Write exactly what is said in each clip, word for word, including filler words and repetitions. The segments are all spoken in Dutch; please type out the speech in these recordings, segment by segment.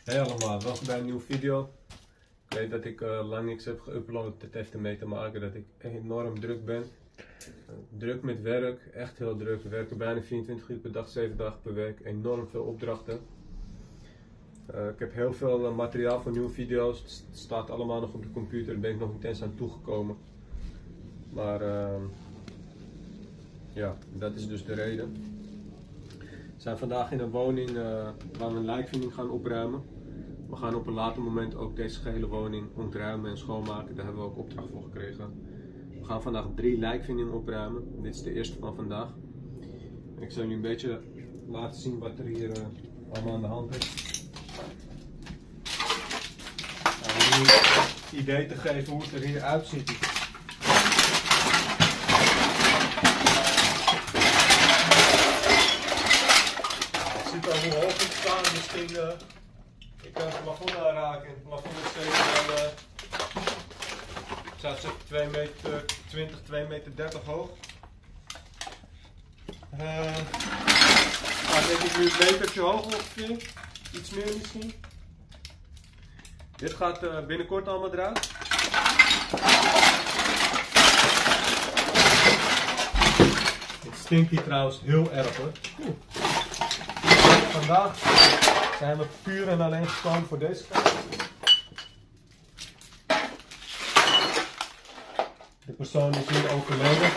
Hey allemaal, welkom bij een nieuwe video. Ik weet dat ik uh, lang niks heb geüpload. Het heeft ermee te maken dat ik enorm druk ben. Uh, druk met werk, echt heel druk. We werken bijna vierentwintig uur per dag, zeven dagen per week. Enorm veel opdrachten. Uh, ik heb heel veel uh, materiaal voor nieuwe video's. Het staat allemaal nog op de computer, daar ben ik nog niet eens aan toegekomen. Maar uh, ja, dat is dus de reden. We zijn vandaag in een woning uh, waar we een lijkvinding gaan opruimen. We gaan op een later moment ook deze gehele woning ontruimen en schoonmaken. Daar hebben we ook opdracht voor gekregen. We gaan vandaag drie lijkvindingen opruimen. Dit is de eerste van vandaag. Ik zal jullie een beetje laten zien wat er hier uh, allemaal aan de hand is. Nou, om jullie een idee te geven hoe het er hier uitziet. Het ziet al hoe hoog het staat. Misschien uh, ik kan het plafond aanraken. Het plafond is zeker wel, uh, ik zou zeggen twee meter twintig, twee meter dertig hoog. Uh, nou, denk ik nu een metertje hoog ongeveer. Iets meer misschien. Dit gaat uh, binnenkort allemaal eruit. Het stinkt hier trouwens heel erg hoor. Vandaag zijn we puur en alleen gekomen voor deze kant. De persoon is hier overleden.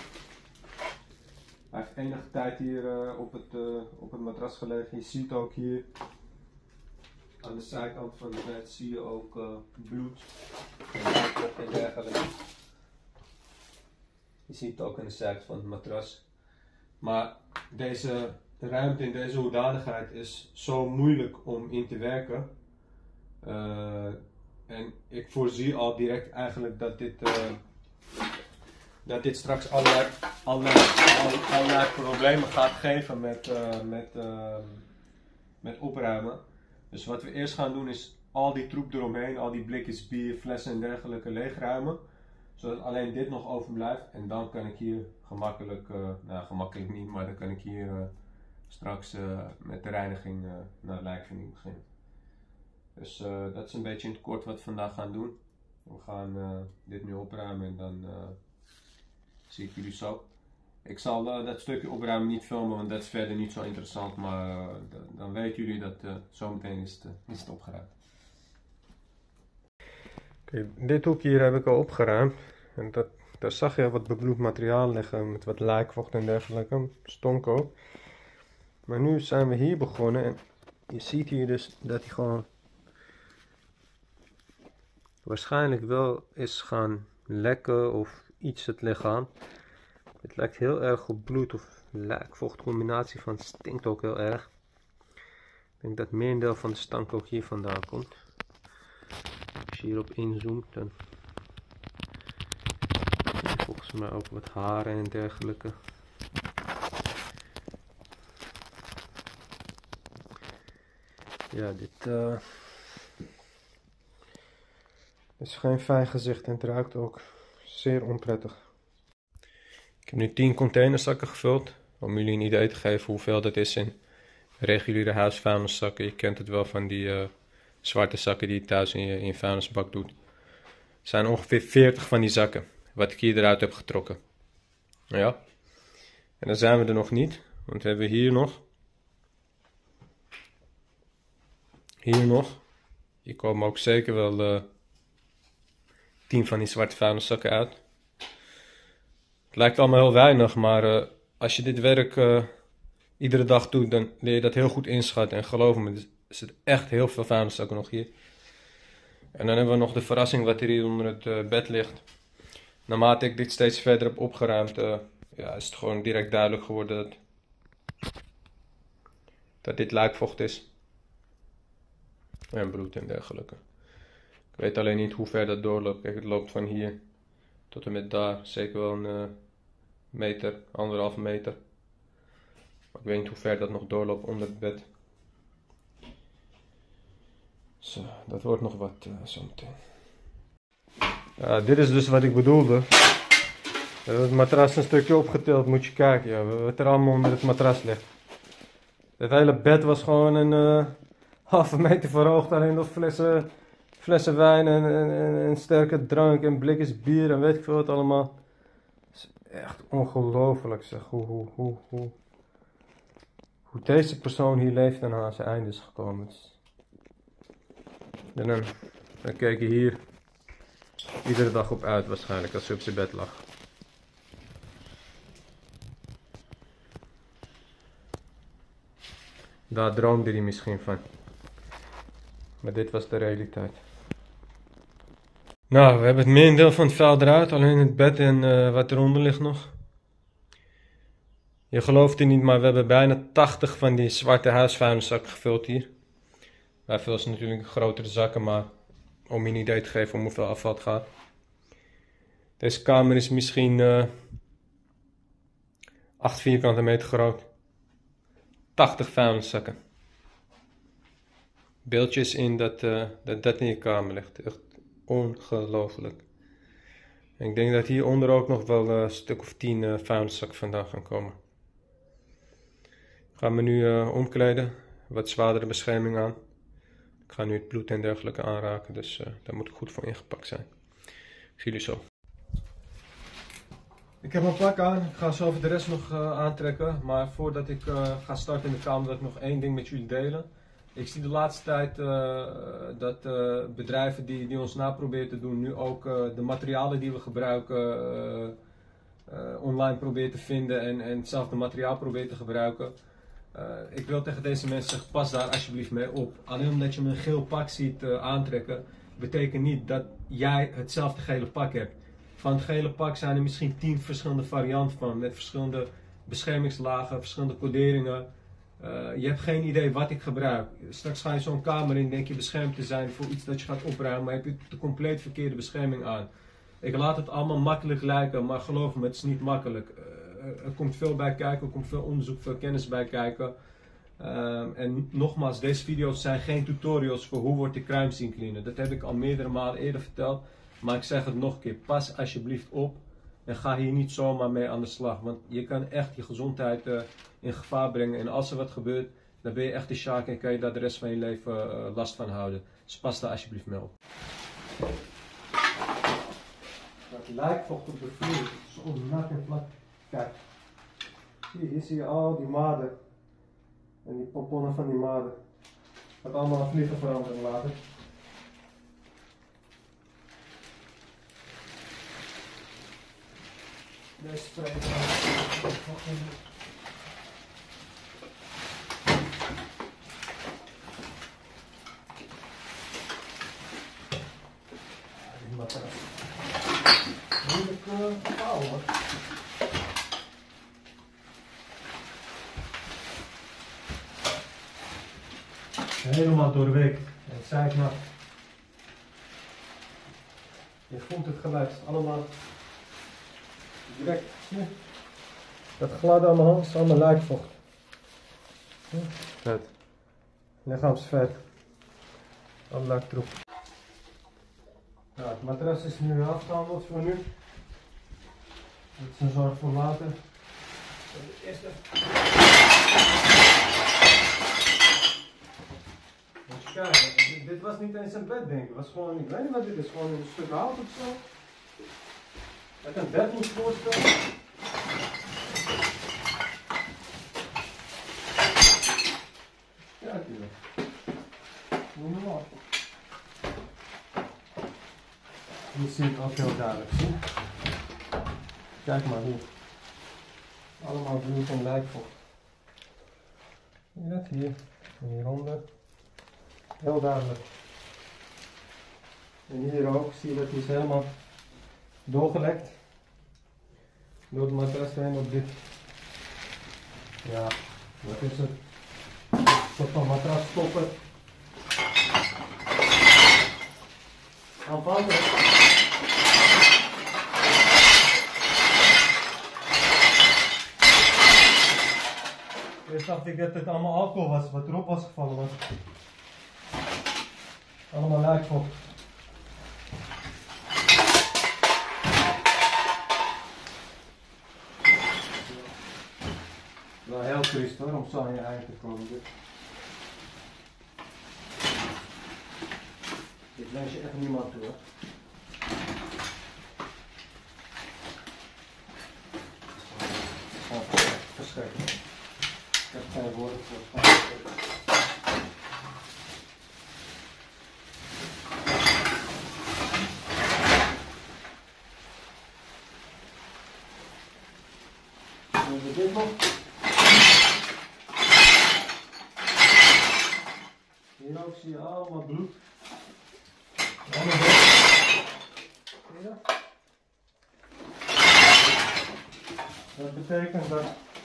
Hij heeft enige tijd hier uh, op, het, uh, op het matras gelegen. Je ziet ook hier aan de zijkant van het bed zie je ook uh, bloed en dergelijke. Je ziet het ook aan de zijkant van het matras. Maar deze ruimte in deze hoedanigheid is zo moeilijk om in te werken. Uh, en ik voorzie al direct eigenlijk dat dit, uh, dat dit straks allerlei, allerlei, allerlei problemen gaat geven met, uh, met, uh, met opruimen. Dus wat we eerst gaan doen is al die troep eromheen, al die blikjes bier, flessen en dergelijke leegruimen. Zodat alleen dit nog overblijft. En dan kan ik hier gemakkelijk, uh, nou gemakkelijk niet, maar dan kan ik hier uh, straks uh, met de reiniging uh, naar de lijkvinding beginnen. Dus uh, dat is een beetje in het kort wat we vandaag gaan doen. We gaan uh, dit nu opruimen en dan uh, zie ik jullie zo. Ik zal uh, dat stukje opruimen niet filmen, want dat is verder niet zo interessant. Maar uh, dan weten jullie dat uh, zometeen is het, uh, is het opgeruimd. Okay, dit hoekje hier heb ik al opgeruimd. En dat, daar zag je wat bebloed materiaal liggen met wat lijkvocht en dergelijke. Stonk ook. Maar nu zijn we hier begonnen en je ziet hier dus dat hij gewoon waarschijnlijk wel is gaan lekken of iets het lichaam. Het lijkt heel erg op bloed of lijkvocht combinatie van, stinkt ook heel erg. Ik denk dat het merendeel van de stank ook hier vandaan komt. Als je hierop inzoomt dan zie je volgens mij ook wat haren en dergelijke. Ja, dit uh, is geen fijn gezicht en het ruikt ook zeer onprettig. Ik heb nu tien containerzakken gevuld om jullie een idee te geven hoeveel dat is in reguliere huisvuilniszakken. Je kent het wel van die uh, zwarte zakken die je thuis in je, in je vuilnisbak doet. Er zijn ongeveer veertig van die zakken wat ik hier eruit heb getrokken. Ja. En dan zijn we er nog niet, want we hebben hier nog. Hier nog. Hier komen ook zeker wel uh, tien van die zwarte vuilniszakken uit. Het lijkt allemaal heel weinig, maar uh, als je dit werk uh, iedere dag doet, dan leer je dat heel goed inschatten. En geloof me, er zitten echt heel veel vuilniszakken nog hier. En dan hebben we nog de verrassing wat er hier onder het uh, bed ligt. Naarmate ik dit steeds verder heb opgeruimd, uh, ja, is het gewoon direct duidelijk geworden dat, dat dit lijkvocht is. En bloed en dergelijke. Ik weet alleen niet hoe ver dat doorloopt. Kijk, het loopt van hier tot en met daar. Zeker wel een uh, meter, anderhalve meter. Maar ik weet niet hoe ver dat nog doorloopt onder het bed. Zo, dat wordt nog wat uh, zometeen. Ja, dit is dus wat ik bedoelde. We hebben het matras een stukje opgetild, moet je kijken. Ja, wat er allemaal onder het matras ligt. Het hele bed was gewoon een uh, halve meter verhoogd, alleen nog flessen, flessen wijn en, en, en, en sterke drank en blikjes bier en weet ik veel wat allemaal. Het is echt ongelooflijk zeg, hoe, hoe, hoe, hoe, hoe deze persoon hier leeft en aan zijn einde is gekomen. En dan, dan keek hij hier iedere dag op uit waarschijnlijk als hij op zijn bed lag. Daar droomde hij misschien van. Maar dit was de realiteit. Nou, we hebben het merendeel van het vuil eruit. Alleen het bed en uh, wat eronder ligt nog. Je gelooft het niet, maar we hebben bijna tachtig van die zwarte huisvuilniszakken gevuld hier. Wij vullen ze natuurlijk grotere zakken, maar om je een idee te geven om hoeveel afval het gaat. Deze kamer is misschien uh, acht vierkante meter groot. tachtig vuilniszakken. Beeldjes in dat, uh, dat dat in je kamer ligt. Echt ongelooflijk. En ik denk dat hieronder ook nog wel uh, een stuk of tien uh, vuilniszakken vandaan gaan komen. Ik ga me nu uh, omkleden. Wat zwaardere bescherming aan. Ik ga nu het bloed en dergelijke aanraken. Dus uh, daar moet ik goed voor ingepakt zijn. Ik zie jullie zo. Ik heb mijn pak aan. Ik ga zo over de rest nog uh, aantrekken. Maar voordat ik uh, ga starten in de kamer wil ik nog één ding met jullie delen. Ik zie de laatste tijd uh, dat uh, bedrijven die, die ons na proberen te doen, nu ook uh, de materialen die we gebruiken uh, uh, online proberen te vinden en, en hetzelfde materiaal proberen te gebruiken. Uh, ik wil tegen deze mensen zeggen, pas daar alsjeblieft mee op. Alleen omdat je me een geel pak ziet uh, aantrekken, betekent niet dat jij hetzelfde gele pak hebt. Van het gele pak zijn er misschien tien verschillende varianten van, met verschillende beschermingslagen, verschillende coderingen. Uh, je hebt geen idee wat ik gebruik. Straks ga je zo'n kamer in, denk je beschermd te zijn voor iets dat je gaat opruimen, maar heb je de compleet verkeerde bescherming aan. Ik laat het allemaal makkelijk lijken, maar geloof me, het is niet makkelijk. Uh, er komt veel bij kijken, er komt veel onderzoek, veel kennis bij kijken. Uh, en nogmaals, deze video's zijn geen tutorials voor hoe wordt de crime scene cleaner. Dat heb ik al meerdere malen eerder verteld, maar ik zeg het nog een keer. Pas alsjeblieft op en ga hier niet zomaar mee aan de slag, want je kan echt je gezondheid uh, in gevaar brengen. En als er wat gebeurt, dan ben je echt de sjaak en kan je daar de rest van je leven uh, last van houden. Dus pas daar alsjeblieft mee op. Dat lijkvocht op de vloer, zo nat en vlak. Kijk, hier, hier zie je al die maden. En die pomponnen van die maden. Dat allemaal aan vliegen veranderen later. Deze twee. Die matras. Moeilijk uh, vouwen hoor. Helemaal doorweekt. En het zijknat. Je voelt het geluid. Allemaal direct. Ja. Dat gladde aan mijn hand is allemaal lijkvocht. Ja. Vet. Lichaamsvet. Al lijktroep. Nou, het matras is nu afgehandeld voor nu. Dat is een zorg voor later. De eerste. Moet je kijken, dit, dit was niet eens een bed denk ik. Het was gewoon, ik weet niet wat dit is, gewoon een stuk hout of zo. Dat een bed moet voorstellen. Kijk hier. Noem maar op. Je ziet het ook heel duidelijk, zie? Kijk maar hier. Allemaal bloed en lijkvocht. Zie je dat? Hier en hieronder. Heel duidelijk. En hier ook, zie je dat hij is helemaal doorgelekt. Door het matras heen op dit. Ja, wat is het? Een soort van matras stoppen. Aanvankelijk. Eerst dacht ik dat het allemaal alcohol was, wat erop was gevallen was. Allemaal lijkvocht. Wel heel triest hoor, om zo aan je eigen te komen. Dus wens je echt niemand toe. Dat is verschrikkelijk. Ik heb geen woorden voor. Dit nog. Hier ook zie je allemaal bloed. Allemaal bloed. Zie je dat? Dat betekent dat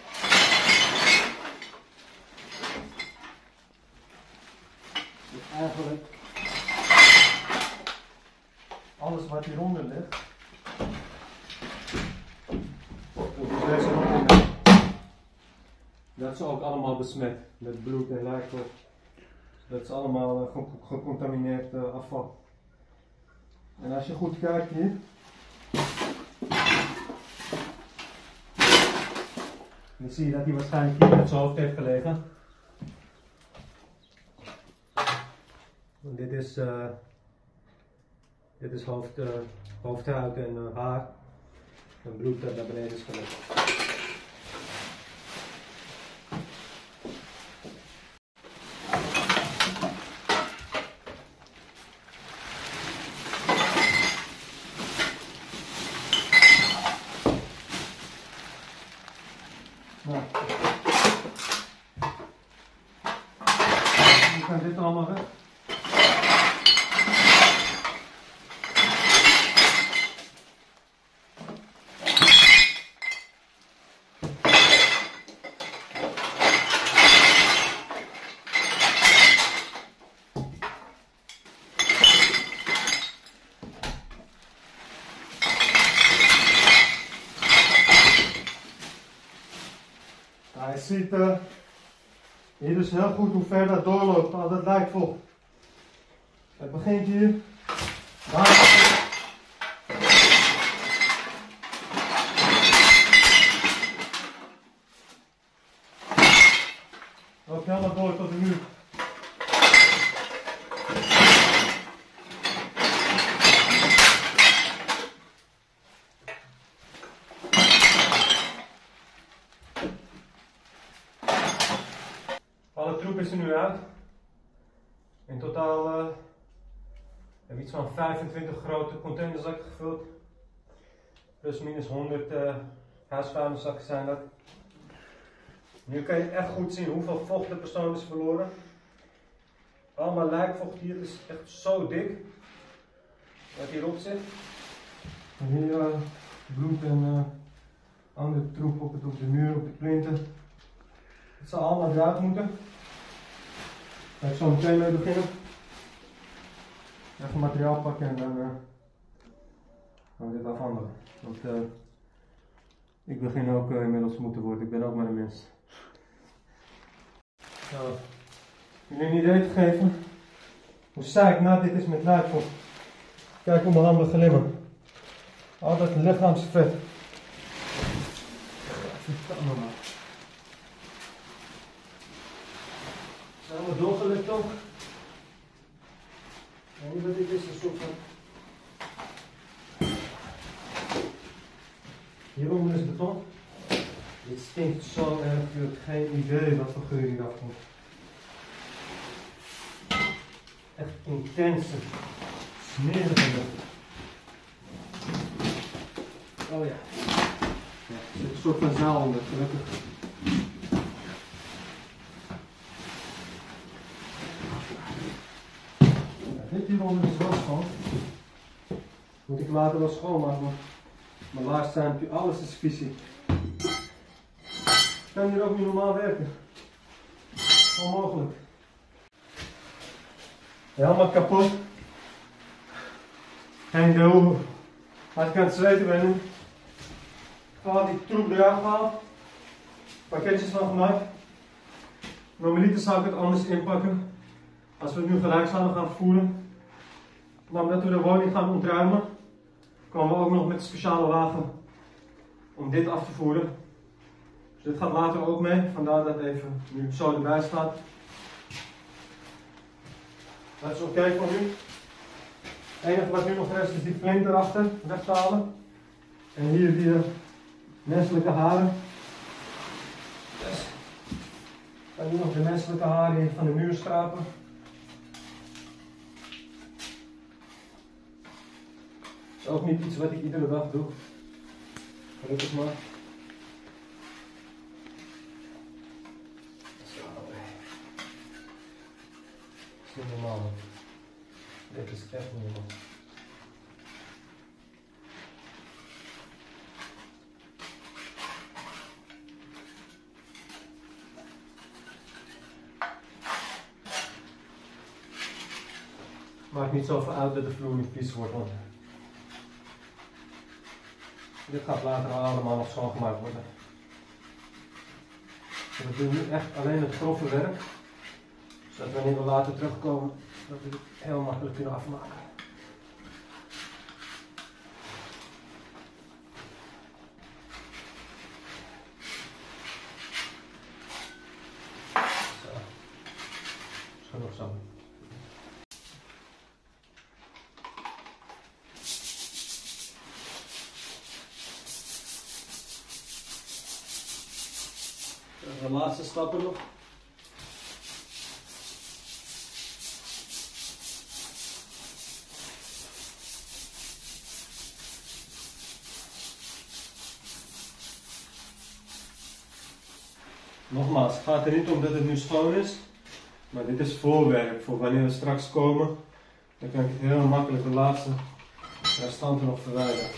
dit eigenlijk alles wat hieronder ligt. Dat is ook allemaal besmet met bloed en lijkstof. Dat is allemaal uh, ge gecontamineerd uh, afval. En als je goed kijkt hier, dan zie je dat hij waarschijnlijk hier met zijn hoofd heeft gelegen. En dit is, uh, dit is hoofd, uh, hoofdhuid en uh, haar. En bloed dat naar beneden is gelegd. Nou. Nu kan dit allemaal weg. Nou, je ziet uh, hier dus heel goed hoe ver dat doorloopt, al dat lijkvocht. Het begint hier. Daar. Loopt helemaal door tot de muur. Alle troep is er nu uit. In totaal uh, heb ik iets van vijfentwintig grote containerzakken gevuld. Plus minus honderd uh, huisvuilniszakken zijn dat. Nu kan je echt goed zien hoeveel vocht de persoon is verloren. Allemaal lijkvocht hier, het is echt zo dik. Wat hierop zit. En hier uh, bloed en uh, andere troep op, het, op de muur, op de plinten. Het zal allemaal eruit moeten. Ga ik zo meteen mee beginnen. Even materiaal pakken en dan uh, gaan we dit afhandelen. Want uh, ik begin ook uh, inmiddels moeten worden, ik ben ook maar een mens. Nou, om jullie een idee te geven hoe saai na dit is met lijkvocht. Kijk hoe mijn handen glimmen. Al dat lichaamsvet. Verdamme maar. Zijn we doorgelukt ook? En wat dit is een soort van. Hieronder is beton. Dit stinkt zo erg, je hebt geen idee wat voor geur hier afkomt. Echt intense, smerige lucht. Oh ja. Ja, er zit een soort van zaal onder, gelukkig. Dit hieronder is wel schoon. Moet ik later wel schoonmaken, maar mijn laars zijn natuurlijk, alles is visie. Ik kan hier ook niet normaal werken. Onmogelijk. Helemaal kapot. En de hoe als ik aan het zweten ben nu. Ik ga die troep eruit halen. Pakketjes van gemaakt. Normaliter zou ik het anders inpakken. Als we het nu gelijk zouden gaan voeren. Maar omdat we de woning gaan ontruimen, komen we ook nog met een speciale wagen om dit af te voeren. Dus dit gaat later ook mee, vandaar dat het even nu zo erbij staat. Dat is oké okay voor nu. Het enige wat nu nog rest is die plint erachter weg te halen. En hier die uh, menselijke haren. Dus, ik ga nu nog de menselijke haren hier van de muur schrapen. Dat is ook niet iets wat ik iedere dag doe. Gelukkig maar. Zo. Dat is niet normaal. Dit is echt niet normaal. Maakt niet zoveel uit dat de vloer niet vies wordt, want dit gaat later allemaal nog schoongemaakt worden. We doen nu echt alleen het grove werk, zodat wanneer we later terugkomen, dat we het heel makkelijk kunnen afmaken. Zo, is genoeg zo. De laatste stappen nog. Nogmaals, het gaat er niet om dat het nu schoon is, maar dit is voorwerk voor wanneer we straks komen. Dan kan ik heel makkelijk de laatste restanten nog verwijderen.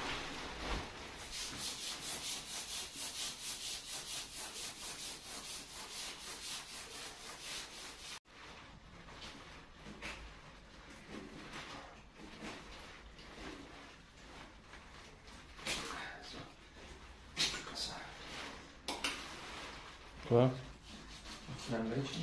Klaar? Een klein beetje.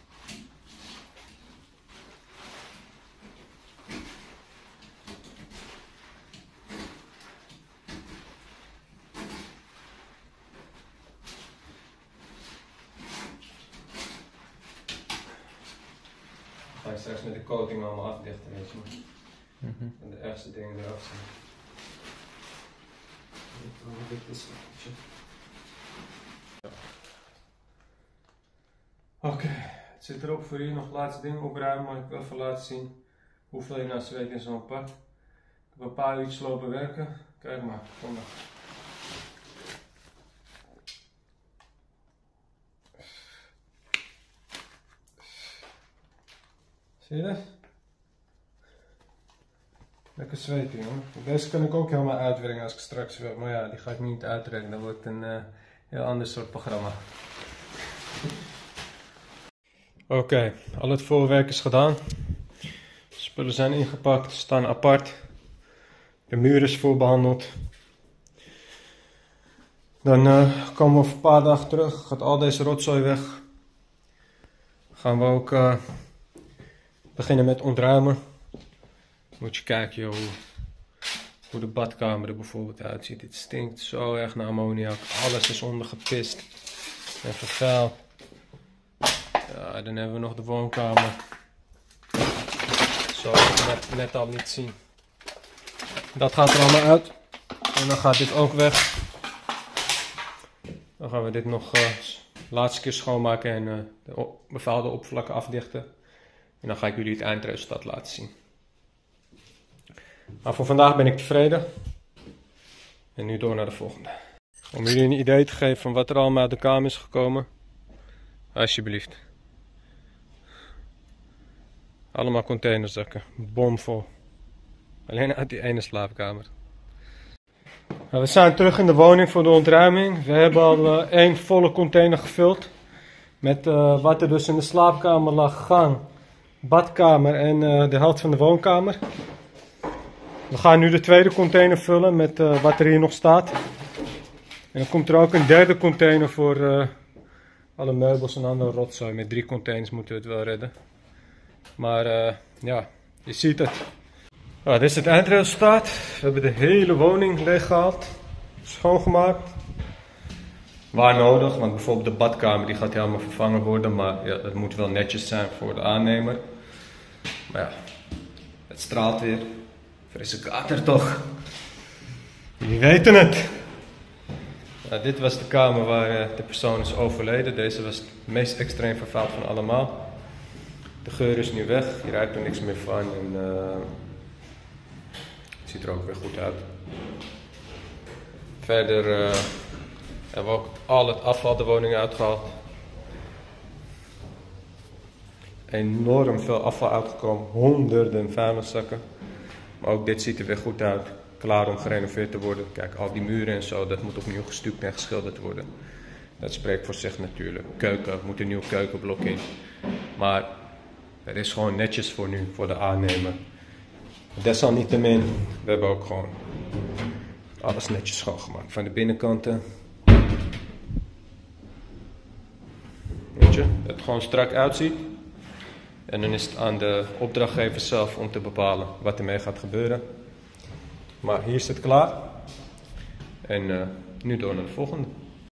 Ga je straks met de coating allemaal afdichten, weet je maar. Mm-hmm. En de ergste dingen eraf zijn. Dit is Oké, okay. Het zit erop voor hier nog laatste dingen opruimen, maar ik wil even laten zien hoeveel je nou zweet in zo'n pak. Ik heb een paar uurtjes lopen werken. Kijk maar, kom maar. Zie je dat? Lekker zweten, jongen. Deze kan ik ook helemaal uitwerken als ik straks wil, maar ja, die ga ik niet uitwerken. Dan wordt het een uh, heel ander soort programma. Oké, okay, al het voorwerk is gedaan. De spullen zijn ingepakt, staan apart. De muur is voorbehandeld. Dan uh, komen we over een paar dagen terug, gaat al deze rotzooi weg. Gaan we ook uh, beginnen met ontruimen. Moet je kijken joh, hoe, hoe de badkamer er bijvoorbeeld uitziet. Het stinkt zo erg naar ammoniak. Alles is ondergepist en vervuild. Ja, dan hebben we nog de woonkamer. Zo, net, net al niet zien. Dat gaat er allemaal uit. En dan gaat dit ook weg. Dan gaan we dit nog uh, laatste keer schoonmaken en uh, de op, bepaalde oppervlakken afdichten. En dan ga ik jullie het eindresultaat laten zien. Maar voor vandaag ben ik tevreden. En nu door naar de volgende. Om jullie een idee te geven van wat er allemaal uit de kamer is gekomen. Alsjeblieft. Allemaal containerzakken. Bomvol. Alleen uit die ene slaapkamer. Nou, we zijn terug in de woning voor de ontruiming. We hebben al uh, één volle container gevuld. Met uh, wat er dus in de slaapkamer lag. Gang, badkamer en uh, de helft van de woonkamer. We gaan nu de tweede container vullen met uh, wat er hier nog staat. En dan komt er ook een derde container voor uh, alle meubels en andere rotzooi. Met drie containers moeten we het wel redden. Maar uh, ja, je ziet het. Nou, dit is het eindresultaat. We hebben de hele woning leeggehaald. Schoongemaakt. Waar nodig, want bijvoorbeeld de badkamer die gaat helemaal vervangen worden. Maar ja, dat moet wel netjes zijn voor de aannemer. Maar ja, Het straalt weer. Frisse kater toch. Jullie weten het. Nou, dit was de kamer waar uh, de persoon is overleden. Deze was het meest extreem vervuild van allemaal. De geur is nu weg. Je ruikt er niks meer van. En, uh, het ziet er ook weer goed uit. Verder uh, hebben we ook al het afval de woning uitgehaald. Enorm veel afval uitgekomen. Honderden vuilniszakken. Maar ook dit ziet er weer goed uit. Klaar om gerenoveerd te worden. Kijk, al die muren en zo, dat moet opnieuw gestuukt en geschilderd worden. Dat spreekt voor zich natuurlijk. Keuken, moet een nieuw keukenblok in. Maar het is gewoon netjes voor nu, voor de aannemer. Desalniettemin, we hebben ook gewoon alles netjes schoongemaakt. Van de binnenkanten. Weet je, dat het gewoon strak uitziet. En dan is het aan de opdrachtgever zelf om te bepalen wat ermee gaat gebeuren. Maar hier is het klaar. En uh, nu door naar de volgende.